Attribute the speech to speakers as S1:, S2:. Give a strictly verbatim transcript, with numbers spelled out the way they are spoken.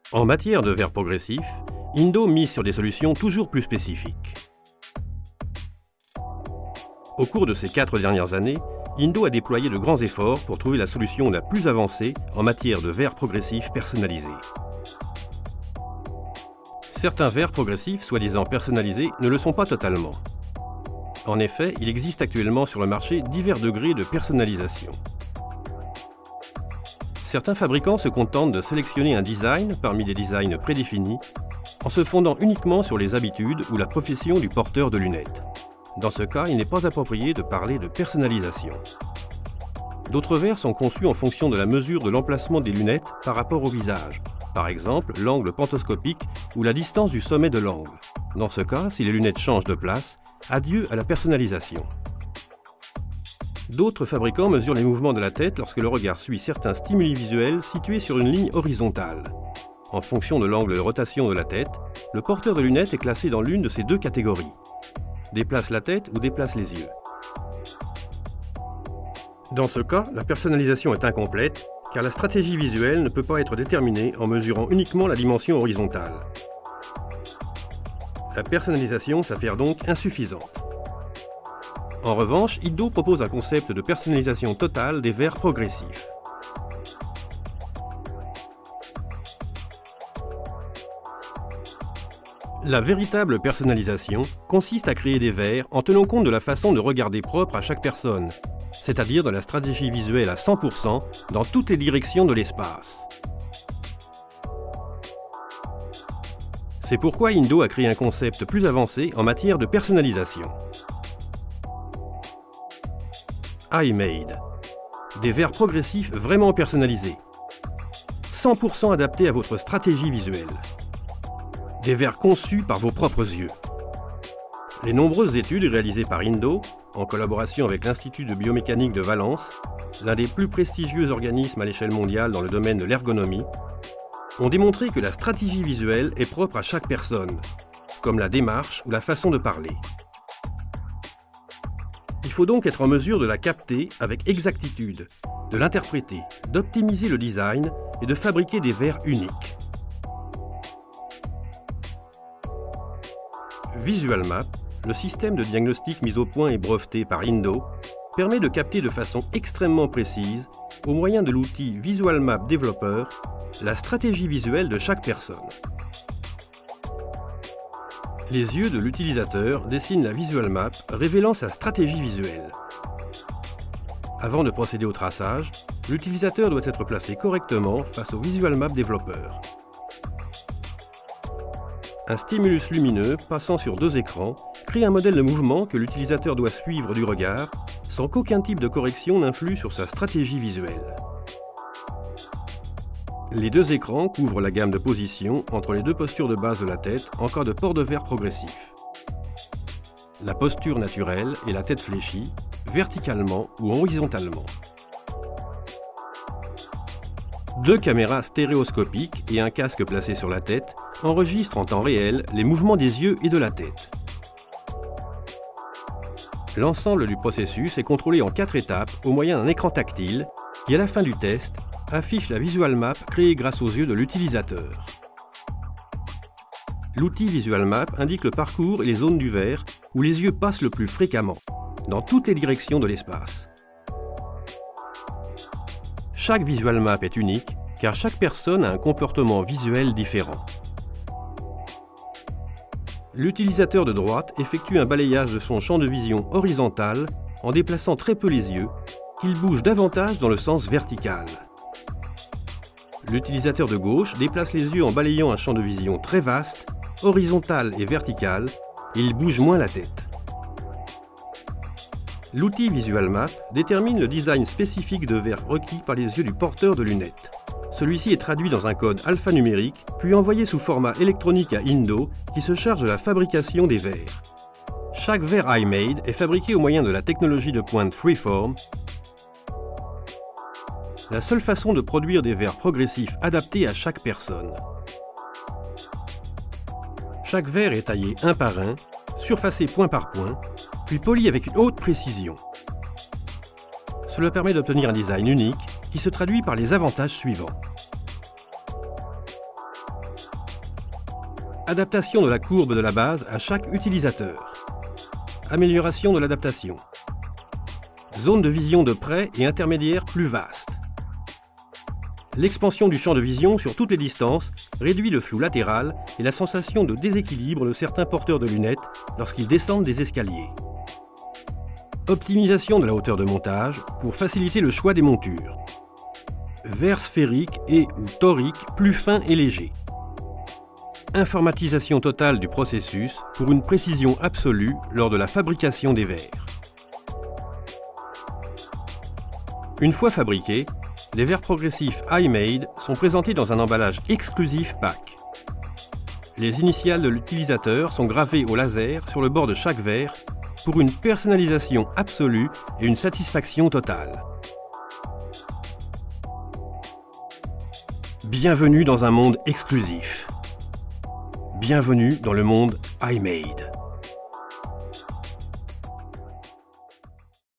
S1: En matière de verre progressif, Indo mise sur des solutions toujours plus spécifiques. Au cours de ces quatre dernières années, Indo a déployé de grands efforts pour trouver la solution la plus avancée en matière de verre progressif personnalisé. Certains verres progressifs, soi-disant personnalisés, ne le sont pas totalement. En effet, il existe actuellement sur le marché divers degrés de personnalisation. Certains fabricants se contentent de sélectionner un design parmi des designs prédéfinis en se fondant uniquement sur les habitudes ou la profession du porteur de lunettes. Dans ce cas, il n'est pas approprié de parler de personnalisation. D'autres verres sont conçus en fonction de la mesure de l'emplacement des lunettes par rapport au visage, par exemple l'angle pantoscopique ou la distance du sommet de l'angle. Dans ce cas, si les lunettes changent de place, adieu à la personnalisation. D'autres fabricants mesurent les mouvements de la tête lorsque le regard suit certains stimuli visuels situés sur une ligne horizontale. En fonction de l'angle de rotation de la tête, le porteur de lunettes est classé dans l'une de ces deux catégories. Déplace la tête ou déplace les yeux. Dans ce cas, la personnalisation est incomplète, car la stratégie visuelle ne peut pas être déterminée en mesurant uniquement la dimension horizontale. La personnalisation s'avère donc insuffisante. En revanche, Indo propose un concept de personnalisation totale des verres progressifs. La véritable personnalisation consiste à créer des verres en tenant compte de la façon de regarder propre à chaque personne, c'est-à-dire de la stratégie visuelle à cent pour cent dans toutes les directions de l'espace. C'est pourquoi Indo a créé un concept plus avancé en matière de personnalisation. iMade. Des verres progressifs vraiment personnalisés. cent pour cent adaptés à votre stratégie visuelle. Des verres conçus par vos propres yeux. Les nombreuses études réalisées par Indo, en collaboration avec l'Institut de biomécanique de Valence, l'un des plus prestigieux organismes à l'échelle mondiale dans le domaine de l'ergonomie, ont démontré que la stratégie visuelle est propre à chaque personne, comme la démarche ou la façon de parler. Il faut donc être en mesure de la capter avec exactitude, de l'interpréter, d'optimiser le design et de fabriquer des verres uniques. VisualMap, le système de diagnostic mis au point et breveté par Indo, permet de capter de façon extrêmement précise, au moyen de l'outil VisualMap Developer, la stratégie visuelle de chaque personne. Les yeux de l'utilisateur dessinent la VisualMap révélant sa stratégie visuelle. Avant de procéder au traçage, l'utilisateur doit être placé correctement face au VisualMap Developer. Un stimulus lumineux passant sur deux écrans crée un modèle de mouvement que l'utilisateur doit suivre du regard sans qu'aucun type de correction n'influe sur sa stratégie visuelle. Les deux écrans couvrent la gamme de positions entre les deux postures de base de la tête en cas de port de verre progressif. La posture naturelle et la tête fléchie, verticalement ou horizontalement. Deux caméras stéréoscopiques et un casque placé sur la tête enregistrent en temps réel les mouvements des yeux et de la tête. L'ensemble du processus est contrôlé en quatre étapes au moyen d'un écran tactile qui, à la fin du test, affiche la VisualMap créée grâce aux yeux de l'utilisateur. L'outil VisualMap indique le parcours et les zones du verre où les yeux passent le plus fréquemment, dans toutes les directions de l'espace. Chaque VisualMap est unique, car chaque personne a un comportement visuel différent. L'utilisateur de droite effectue un balayage de son champ de vision horizontal en déplaçant très peu les yeux, qu'il bouge davantage dans le sens vertical. L'utilisateur de gauche déplace les yeux en balayant un champ de vision très vaste, horizontal et vertical, et il bouge moins la tête. L'outil VisualMap détermine le design spécifique de verre requis par les yeux du porteur de lunettes. Celui-ci est traduit dans un code alphanumérique, puis envoyé sous format électronique à Indo, qui se charge de la fabrication des verres. Chaque verre iMade est fabriqué au moyen de la technologie de pointe Freeform, la seule façon de produire des verres progressifs adaptés à chaque personne. Chaque verre est taillé un par un, surfacé point par point, puis poli avec une haute précision. Cela permet d'obtenir un design unique qui se traduit par les avantages suivants. Adaptation de la courbe de la base à chaque utilisateur. Amélioration de l'adaptation. Zone de vision de près et intermédiaire plus vaste. L'expansion du champ de vision sur toutes les distances réduit le flou latéral et la sensation de déséquilibre de certains porteurs de lunettes lorsqu'ils descendent des escaliers. Optimisation de la hauteur de montage pour faciliter le choix des montures. Verre sphérique et ou torique plus fin et léger. Informatisation totale du processus pour une précision absolue lors de la fabrication des verres. Une fois fabriqués, les verres progressifs iMade sont présentés dans un emballage exclusif pack. Les initiales de l'utilisateur sont gravées au laser sur le bord de chaque verre pour une personnalisation absolue et une satisfaction totale. Bienvenue dans un monde exclusif. Bienvenue dans le monde iMade.